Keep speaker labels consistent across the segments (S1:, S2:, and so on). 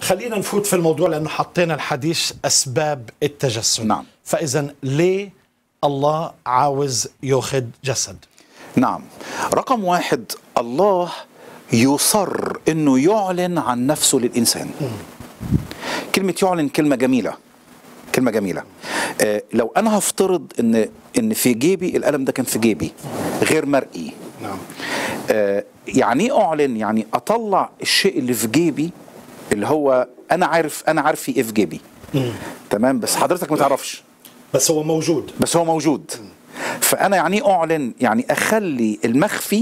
S1: خلينا نفوت في الموضوع لأنه حطينا الحديث أسباب التجسد.
S2: نعم.
S1: فإذا ليه الله عاوز يأخذ جسد؟
S2: نعم. رقم واحد، الله يصر أنه يعلن عن نفسه للإنسان. كلمة يعلن كلمة جميلة، كلمة جميلة. لو أنا هفترض إن في جيبي القلم ده كان في جيبي غير مرئي.
S1: نعم.
S2: يعني إيه أعلن؟ يعني أطلع الشيء اللي في جيبي اللي هو أنا عارف في إيه في جيبي. تمام، بس حضرتك ما تعرفش.
S1: بس هو موجود.
S2: بس هو موجود. فأنا يعني إيه أعلن؟ يعني أخلي المخفي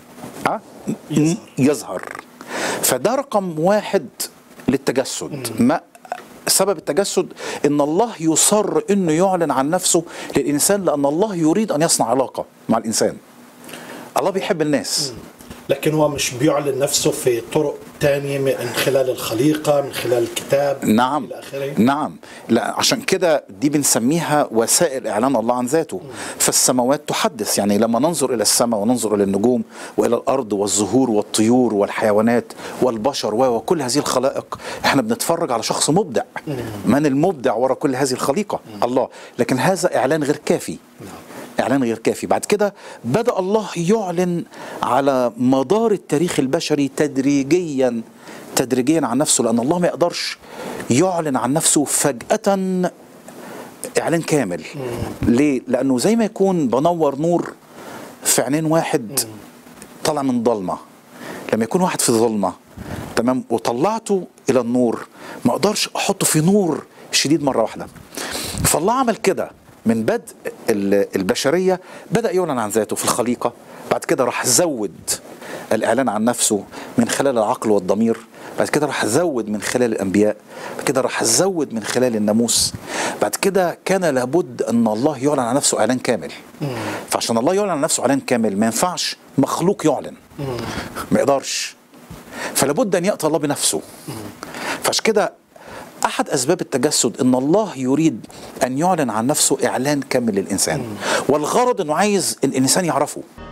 S2: يظهر. فده رقم واحد للتجسد. ما سبب التجسد؟ ان الله يصر انه يعلن عن نفسه للانسان، لان الله يريد ان يصنع علاقه مع الانسان. الله بيحب الناس.
S1: لكن هو مش بيعلن نفسه في طرق تانية من خلال الخليقة، من خلال الكتاب.
S2: نعم.
S1: إلى آخره.
S2: نعم. لا، عشان كده دي بنسميها وسائل إعلان الله عن ذاته. فالسماوات تحدث، يعني لما ننظر إلى السماء وننظر إلى النجوم وإلى الأرض والزهور والطيور والحيوانات والبشر وكل هذه الخلائق، احنا بنتفرج على شخص مبدع. من المبدع وراء كل هذه الخليقة؟ الله. لكن هذا إعلان غير كافي. إعلان غير كافي. بعد كده بدأ الله يعلن على مدار التاريخ البشري تدريجيا عن نفسه، لأن الله ما يقدرش يعلن عن نفسه فجأة إعلان كامل. ليه؟ لأنه زي ما يكون بنور نور في عينين واحد طلع من ضلمة. لما يكون واحد في ظلمة، تمام، وطلعته إلى النور، ما أقدرش أحطه في نور شديد مرة واحدة. فالله عمل كده من بدء البشرية، بدأ يعلن عن ذاته في الخليقة. بعد كده راح زود الإعلان عن نفسه من خلال العقل والضمير. بعد كده راح زود من خلال الأنبياء. بعد كده راح زود من خلال الناموس. بعد كده كان لابد أن الله يعلن عن نفسه إعلان كامل. فعشان الله يعلن عن نفسه إعلان كامل ما ينفعش مخلوق يعلن، ما يقدرش. فلابد أن يأتي الله بنفسه. فعشان كده أحد أسباب التجسد إن الله يريد أن يعلن عن نفسه إعلان كامل للإنسان، والغرض إنه عايز الإنسان يعرفه.